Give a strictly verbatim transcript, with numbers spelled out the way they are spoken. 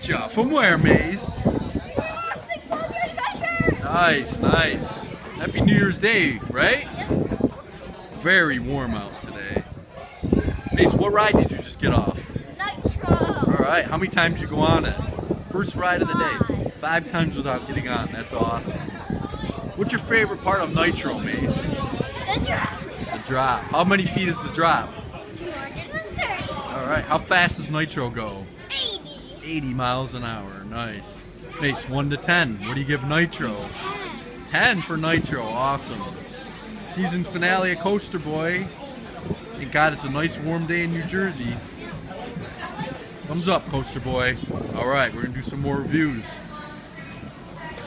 meet ya. From where, Mace? Nice, nice. Happy New Year's Day, right? Yep. Very warm out today. Mace, what ride did you just get off? Nitro. Alright, how many times did you go on it? First ride of the day. Five. Five times without getting on. That's awesome. What's your favorite part of Nitro, Mace? The drop. The drop. How many feet is the drop? two hundred thirty. Alright, how fast does Nitro go? eighty. eighty miles an hour. Nice. Mace, one to ten. What do you give Nitro? ten. ten for Nitro. Awesome. Season finale of Coaster Boy. Thank God it's a nice warm day in New Jersey. Thumbs up, Coaster Boy. Alright, we're going to do some more reviews.